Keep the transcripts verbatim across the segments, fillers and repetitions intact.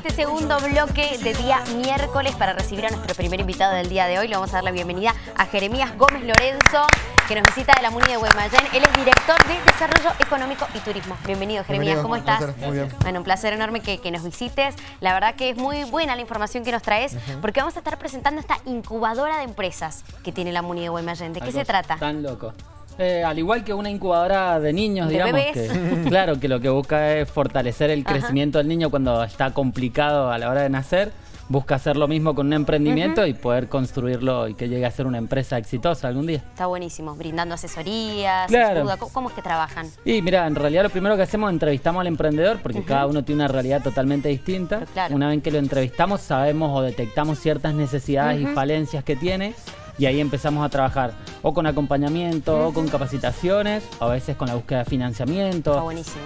este segundo bloque de día miércoles para recibir a nuestro primer invitado del día de hoy. Le vamos a dar la bienvenida a Jeremías Gómez Lorenzo, que nos visita de la MUNI de Guaymallén. Él es director de Desarrollo Económico y Turismo. Bienvenido, Jeremías. ¿Cómo estás? Un placer, muy bien. Bueno, un placer enorme que, que nos visites. La verdad que es muy buena la información que nos traes, uh-huh. porque vamos a estar presentando esta incubadora de empresas que tiene la MUNI de Guaymallén. ¿De qué Algo se trata? Tan loco. Eh, al igual que una incubadora de niños, ¿De digamos, bebés? que claro, que lo que busca es fortalecer el crecimiento del niño cuando está complicado a la hora de nacer, busca hacer lo mismo con un emprendimiento uh-huh. y poder construirlo y que llegue a ser una empresa exitosa algún día. Está buenísimo, brindando asesorías, claro. ayuda. ¿Cómo es que trabajan? Y mira, en realidad lo primero que hacemos es entrevistamos al emprendedor, porque uh-huh. cada uno tiene una realidad totalmente distinta. Claro. Una vez que lo entrevistamos sabemos o detectamos ciertas necesidades uh-huh. y falencias que tiene. Y ahí empezamos a trabajar o con acompañamiento, uh-huh. o con capacitaciones, a veces con la búsqueda de financiamiento. Está buenísimo.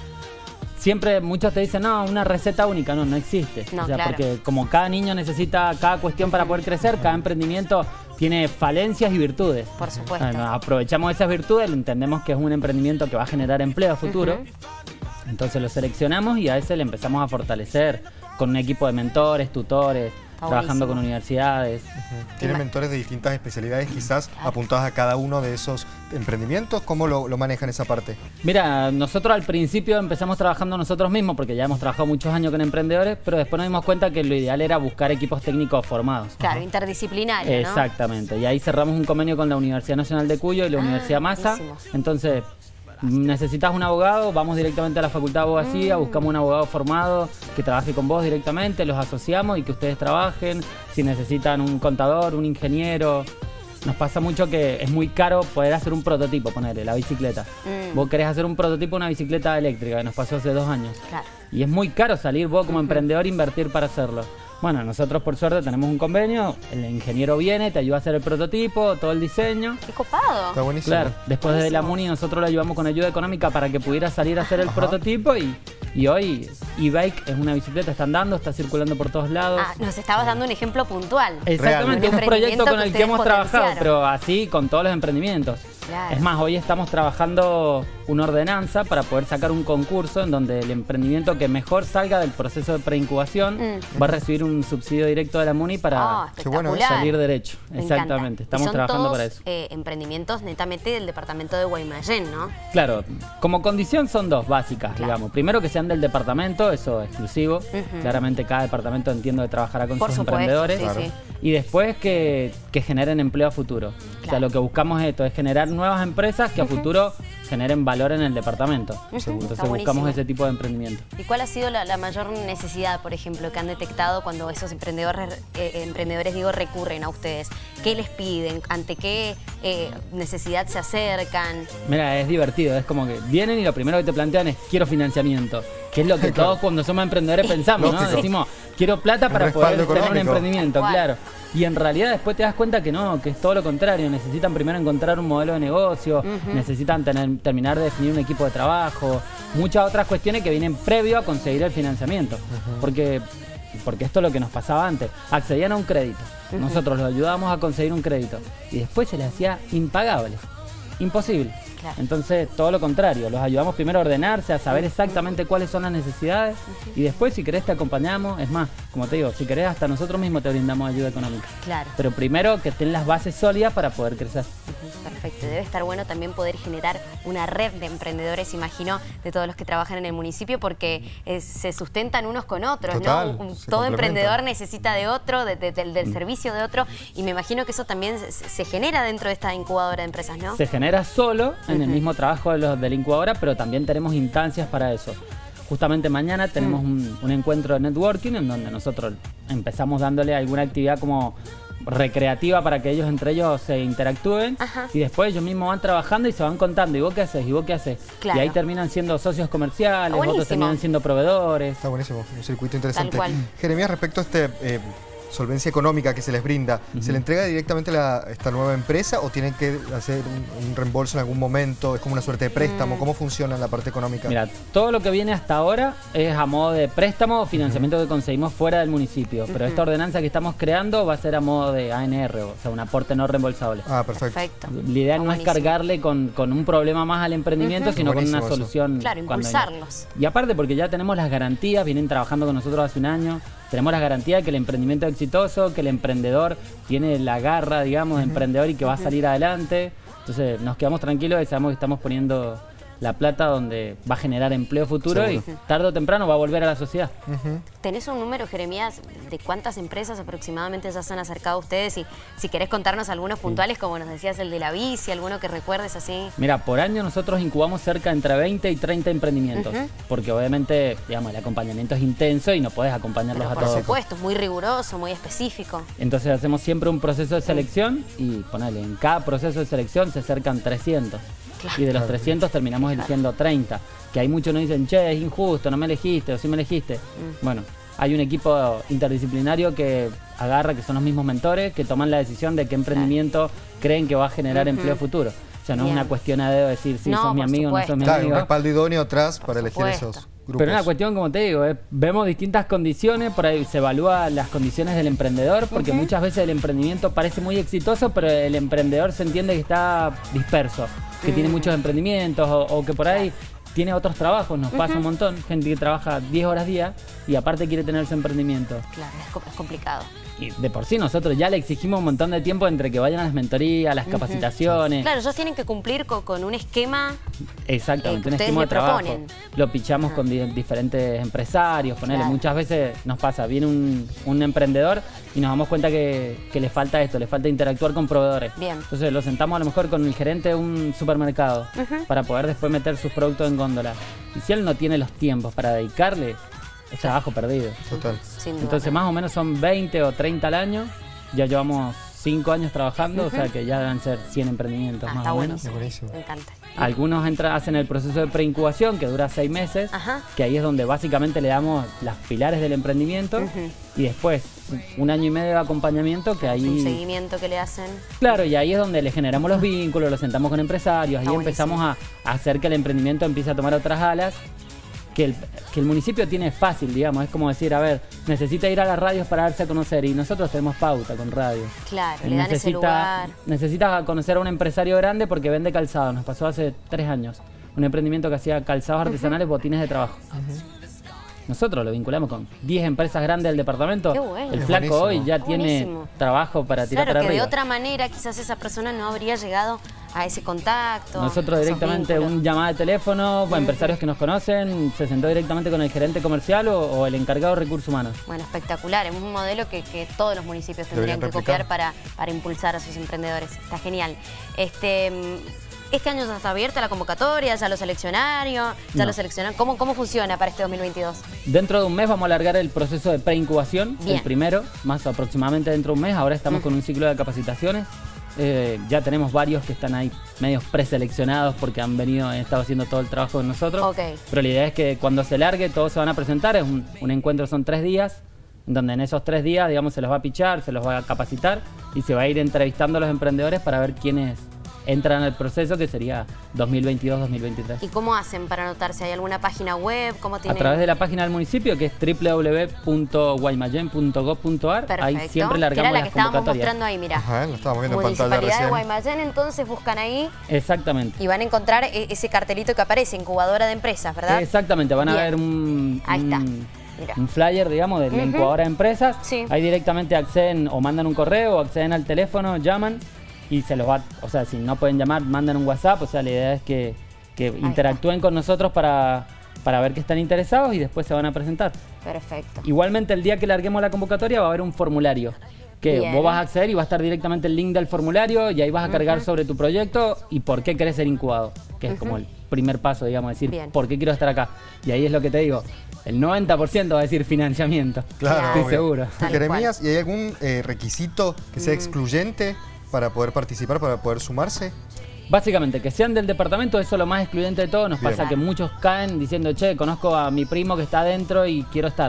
Siempre muchos te dicen, no, una receta única, no, no existe. No, o sea, claro. porque como cada niño necesita cada cuestión para poder crecer, cada emprendimiento tiene falencias y virtudes. Por supuesto. Bueno, aprovechamos esas virtudes, entendemos que es un emprendimiento que va a generar empleo a futuro. Uh-huh. Entonces lo seleccionamos y a ese le empezamos a fortalecer con un equipo de mentores, tutores, trabajando con universidades. Uh-huh. ¿Tienen mentores de distintas especialidades quizás claro. apuntadas a cada uno de esos emprendimientos? ¿Cómo lo, lo manejan esa parte? Mira, nosotros al principio empezamos trabajando nosotros mismos porque ya hemos trabajado muchos años con emprendedores, pero después nos dimos cuenta que lo ideal era buscar equipos técnicos formados. Claro, uh-huh. interdisciplinario, ¿no? Exactamente, y ahí cerramos un convenio con la Universidad Nacional de Cuyo y la ah, Universidad Massa. Buenísimo. Entonces, necesitas un abogado, vamos directamente a la Facultad de Abogacía, mm. buscamos un abogado formado que trabaje con vos directamente, los asociamos y que ustedes trabajen. Si necesitan un contador, un ingeniero. Nos pasa mucho que es muy caro poder hacer un prototipo, ponerle la bicicleta. Mm. Vos querés hacer un prototipo de una bicicleta eléctrica, que nos pasó hace dos años. Claro. Y es muy caro salir vos como uh-huh. emprendedor invertir para hacerlo. Bueno, nosotros por suerte tenemos un convenio, el ingeniero viene, te ayuda a hacer el prototipo, todo el diseño. ¡Qué copado! Está buenísimo. Claro, después buenísimo. de la MUNI nosotros le ayudamos con ayuda económica para que pudiera salir a hacer el Ajá. prototipo y, y hoy e-bike es una bicicleta, está andando, está circulando por todos lados. Ah, nos estabas dando un ejemplo puntual. Exactamente, es un proyecto con el que hemos trabajado, pero así con todos los emprendimientos. Claro. Es más, hoy estamos trabajando una ordenanza para poder sacar un concurso en donde el emprendimiento que mejor salga del proceso de preincubación mm. va a recibir un subsidio directo de la MUNI para oh, salir derecho. Me Exactamente, encanta. estamos son trabajando todos, para eso. Eh, emprendimientos netamente del departamento de Guaymallén, ¿no? Claro, como condición son dos básicas, claro. digamos. Primero que sean del departamento, eso es exclusivo. Uh-huh. Claramente cada departamento entiendo que trabajará con Por sus supuesto, emprendedores. Sí, claro. sí. Y después que, que generen empleo a futuro. Claro. O sea, lo que buscamos es esto, es generar nuevas empresas que a uh-huh. futuro generen valor en el departamento. Uh-huh. Entonces Está buscamos buenísimo. ese tipo de emprendimiento. ¿Y cuál ha sido la, la mayor necesidad, por ejemplo, que han detectado cuando esos emprendedores, eh, emprendedores digo, recurren a ustedes? ¿Qué les piden? ¿Ante qué eh, necesidad se acercan? Mira, es divertido, es como que vienen y lo primero que te plantean es quiero financiamiento, que es lo que todos cuando somos emprendedores pensamos, ¿no? Decimos, quiero plata para un poder económico. tener un emprendimiento, claro. Y en realidad después te das cuenta que no, que es todo lo contrario. Necesitan primero encontrar un modelo de negocio, uh-huh. necesitan tener, terminar de definir un equipo de trabajo, muchas otras cuestiones que vienen previo a conseguir el financiamiento. Uh-huh. Porque, porque esto es lo que nos pasaba antes. Accedían a un crédito, uh-huh. nosotros los ayudábamos a conseguir un crédito y después se les hacía impagable, imposible. Claro. Entonces, todo lo contrario, los ayudamos primero a ordenarse, a saber exactamente cuáles son las necesidades uh-huh. y después, si querés, te acompañamos. Es más, como te digo, si querés, hasta nosotros mismos te brindamos ayuda económica. Claro. Pero primero que estén las bases sólidas para poder crecer. Uh-huh. Perfecto. Debe estar bueno también poder generar una red de emprendedores, imagino, de todos los que trabajan en el municipio, porque eh, se sustentan unos con otros, Total, ¿no? Todo emprendedor necesita de otro, de, de, del, del mm. servicio de otro, y me imagino que eso también se, se genera dentro de esta incubadora de empresas, ¿no? Se genera solo en uh-huh. el mismo trabajo de, los, de la incubadora, pero también tenemos instancias para eso. Justamente mañana tenemos mm. un, un encuentro de networking en donde nosotros empezamos dándole alguna actividad como recreativa para que ellos entre ellos se interactúen. Ajá. Y después ellos mismos van trabajando y se van contando, ¿y vos qué haces? ¿Y vos qué haces? Claro. Y ahí terminan siendo socios comerciales, otros terminan siendo proveedores. Está buenísimo, un circuito interesante. Jeremías, respecto a este eh, solvencia económica que se les brinda, uh-huh. ¿se le entrega directamente a esta nueva empresa o tienen que hacer un, un reembolso en algún momento? ¿Es como una suerte de préstamo? Mm. ¿Cómo funciona en la parte económica? Mira, todo lo que viene hasta ahora es a modo de préstamo o financiamiento uh-huh. que conseguimos fuera del municipio, pero uh-huh. esta ordenanza que estamos creando va a ser a modo de A N R, o sea, un aporte no reembolsable. Ah, perfecto. perfecto. La idea no buenísimo. es cargarle con, con un problema más al emprendimiento, uh-huh. sino buenísimo con una solución. Claro, impulsarlos. Y aparte porque ya tenemos las garantías, vienen trabajando con nosotros hace un año, tenemos la garantía de que el emprendimiento es exitoso, que el emprendedor tiene la garra, digamos, de uh-huh. emprendedor y que va a salir adelante. Entonces nos quedamos tranquilos y sabemos que estamos poniendo la plata donde va a generar empleo futuro. Seguro. Y tarde o temprano va a volver a la sociedad. Uh-huh. ¿Tenés un número, Jeremías, de cuántas empresas aproximadamente ya se han acercado a ustedes? Y si querés contarnos algunos puntuales, sí. como nos decías, el de la bici, alguno que recuerdes así. Mira, por año nosotros incubamos cerca entre veinte y treinta emprendimientos, uh-huh. porque obviamente, digamos, el acompañamiento es intenso y no puedes acompañarlos Pero a todos. Por supuesto, es muy riguroso, muy específico. Entonces hacemos siempre un proceso de selección y ponele, en cada proceso de selección se acercan trescientos. Claro. Y de los trescientos terminamos eligiendo treinta. Que hay muchos nos dicen, che, es injusto, no me elegiste o sí me elegiste. Mm. Bueno, hay un equipo interdisciplinario que agarra, que son los mismos mentores, que toman la decisión de qué emprendimiento claro. creen que va a generar uh-huh. empleo futuro. O sea, no Bien. es una cuestión a dedo decir, sí, no, sos mi amigo, supuesto. no sos mi claro, amigo. Claro, un respaldo idóneo atrás para por elegir supuesto. esos grupos. Pero una cuestión, como te digo, eh, vemos distintas condiciones, por ahí se evalúa las condiciones del emprendedor, porque uh-huh. muchas veces el emprendimiento parece muy exitoso, pero el emprendedor se entiende que está disperso, que uh-huh. tiene muchos emprendimientos o, o que por ahí tiene otros trabajos, nos uh-huh. pasa un montón, gente que trabaja diez horas día y aparte quiere tener su emprendimiento. Claro, es, es complicado. Y de por sí nosotros ya le exigimos un montón de tiempo entre que vayan a las mentorías, las uh-huh. capacitaciones. Claro, ellos tienen que cumplir con, con un esquema. Exactamente, eh, un esquema de trabajo. Proponen. Lo pichamos uh-huh. con di diferentes empresarios, ponele. Claro. Muchas veces nos pasa, viene un, un emprendedor y nos damos cuenta que, que le falta esto, le falta interactuar con proveedores. Bien. Entonces lo sentamos a lo mejor con el gerente de un supermercado uh-huh. para poder después meter sus productos en góndola. Y si él no tiene los tiempos para dedicarle, es trabajo perdido. Total. Sin duda. Entonces más o menos son veinte o treinta al año. Ya llevamos cinco años trabajando, uh-huh. o sea que ya deben ser cien emprendimientos ah, más está o buenísimo. menos. Buenísimo. Me encanta. Algunos entran, hacen el proceso de preincubación que dura seis meses, Ajá. que ahí es donde básicamente le damos las pilares del emprendimiento uh-huh. y después un año y medio de acompañamiento que ahí... Un seguimiento que le hacen. Claro, y ahí es donde le generamos los vínculos, los sentamos con empresarios, ahí está empezamos a, a hacer que el emprendimiento empiece a tomar otras alas. Que el, que el municipio tiene fácil, digamos, es como decir, a ver, necesita ir a las radios para darse a conocer y nosotros tenemos pauta con radios. Claro, Él le dan necesita, ese lugar. Necesita conocer a un empresario grande porque vende calzado, nos pasó hace tres años, un emprendimiento que hacía calzados artesanales, uh-huh. botines de trabajo. Uh-huh. Nosotros lo vinculamos con diez empresas grandes del departamento. Qué bueno. El flaco buenísimo. hoy ya tiene buenísimo. trabajo para tirar claro, para que arriba. de otra manera quizás esa persona no habría llegado a ese contacto. Nosotros directamente un llamada de teléfono, bueno, uh-huh. empresarios que nos conocen, se sentó directamente con el gerente comercial o, o el encargado de recursos humanos. Bueno, espectacular, es un modelo que, que todos los municipios tendrían que copiar para, para impulsar a sus emprendedores. Está genial. Este... ¿Este año ya está abierta la convocatoria? ¿Ya lo seleccionaron? ¿Ya no. lo seleccionaron? ¿Cómo, ¿Cómo funciona para este dos mil veintidós? Dentro de un mes vamos a alargar el proceso de preincubación, el primero, más aproximadamente dentro de un mes. Ahora estamos uh-huh. con un ciclo de capacitaciones. Eh, ya tenemos varios que están ahí medios preseleccionados porque han venido, han estado haciendo todo el trabajo con nosotros. Okay. Pero la idea es que cuando se largue todos se van a presentar. Es un, un encuentro, son tres días, donde en esos tres días, digamos, se los va a pichar, se los va a capacitar y se va a ir entrevistando a los emprendedores para ver quiénes entran al proceso, que sería dos mil veintidós dos mil veintitrés. ¿Y cómo hacen para anotarse? ¿Hay alguna página web? ¿Cómo tienen? A través de la página del municipio, que es w w w punto guaymallén punto gov punto ar. Ahí siempre largamos las convocatorias. Que era la que estábamos mostrando ahí, mira. Ajá, lo estábamos viendo en pantalla Municipalidad recién. de Guaymallén, entonces buscan ahí. Exactamente. Y van a encontrar ese cartelito que aparece, incubadora de empresas, ¿verdad? Exactamente, van a Bien. ver un... Ahí está. un Mira. un flyer, digamos, de la Uh-huh. incubadora de empresas. Sí. Ahí directamente acceden o mandan un correo o acceden al teléfono, llaman y se los va, o sea, si no pueden llamar, mandan un WhatsApp. O sea, la idea es que, que interactúen con nosotros para, para ver que están interesados y después se van a presentar. Perfecto. Igualmente, el día que larguemos la convocatoria va a haber un formulario que Bien. vos vas a acceder y va a estar directamente el link del formulario y ahí vas a cargar uh-huh. sobre tu proyecto y por qué querés ser incubado, que es uh-huh. como el primer paso, digamos, decir, Bien. ¿por qué quiero estar acá? Y ahí es lo que te digo, el noventa por ciento va a decir financiamiento. Claro, estoy obvio. seguro. Jeremías, ¿y hay algún eh, requisito que sea Mm. excluyente para poder participar, para poder sumarse? Básicamente, que sean del departamento, eso es lo más excluyente de todo. Nos Bien. pasa que muchos caen diciendo, che, conozco a mi primo que está adentro y quiero estar.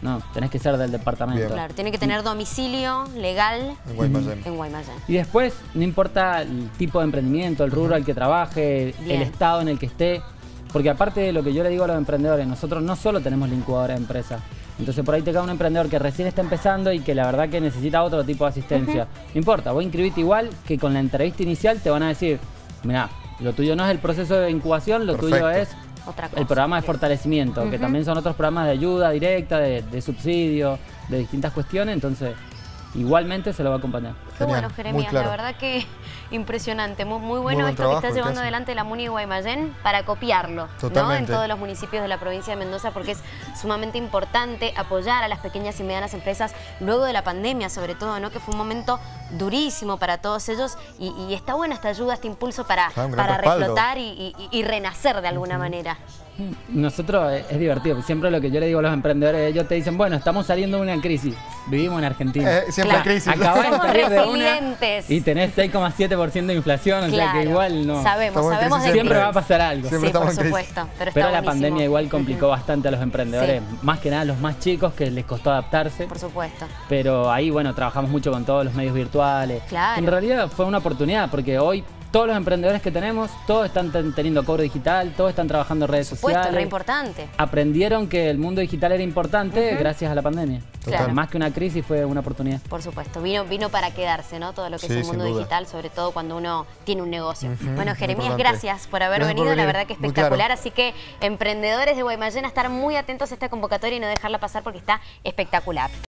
No, tenés que ser del departamento. Bien. Claro, tiene que tener domicilio legal En Guaymallén. en Guaymallén. Y después, no importa el tipo de emprendimiento, el rubro al que trabaje, Bien. el estado en el que esté, porque aparte de lo que yo le digo a los emprendedores, nosotros no solo tenemos la incubadora de empresas. Entonces por ahí te cae un emprendedor que recién está empezando y que la verdad que necesita otro tipo de asistencia. No importa, vos inscribite igual que con la entrevista inicial te van a decir, mirá, lo tuyo no es el proceso de incubación, lo Perfecto. tuyo es Otra cosa. el programa de Bien. fortalecimiento, que Ujú. también son otros programas de ayuda directa, de, de subsidio, de distintas cuestiones, entonces igualmente se lo va a acompañar. Qué bueno, Genial, Jeremías, muy claro. la verdad que impresionante, muy, muy bueno Muy buen esto trabajo que está el que llevando hacen. adelante la MUNI de Guaymallén para copiarlo, ¿no? Totalmente. En todos los municipios de la provincia de Mendoza, porque es sumamente importante apoyar a las pequeñas y medianas empresas luego de la pandemia, sobre todo, ¿no? Que fue un momento durísimo para todos ellos y, y está buena esta ayuda, este impulso para, Claro, un gran para respaldo. reflotar y, y- y renacer de alguna manera. Nosotros es, es divertido, porque siempre lo que yo le digo a los emprendedores, ellos te dicen, bueno, estamos saliendo de una crisis, vivimos en Argentina. Eh, siempre Claro. crisis. Acabás de Somos salir de una resilientes. y tenés seis coma siete por ciento de inflación, o sea Claro, que igual no. sabemos, Estamos en sabemos crisis de Siempre crisis. va a pasar algo. Siempre Sí, estamos por en crisis. supuesto, pero, está Pero la buenísimo. pandemia igual complicó Ujú. bastante a los emprendedores, más que nada a los más chicos que les costó adaptarse. Por supuesto. Pero ahí, bueno, trabajamos mucho con todos los medios virtuales. Claro. En realidad fue una oportunidad, porque hoy todos los emprendedores que tenemos, todos están ten- teniendo cobro digital, todos están trabajando en redes Por supuesto, re sociales. importante. Aprendieron que el mundo digital era importante gracias a la pandemia. Claro. Más que una crisis fue una oportunidad. Por supuesto, vino, vino para quedarse, ¿no? Todo lo que Sí, es el sin mundo duda. digital, sobre todo cuando uno tiene un negocio. Ujú, Bueno, muy Jeremías, importante. gracias por haber Gracias por venido, la venir. verdad que Muy claro. espectacular. Así que, emprendedores de Guaymallén, a estar muy atentos a esta convocatoria y no dejarla pasar porque está espectacular.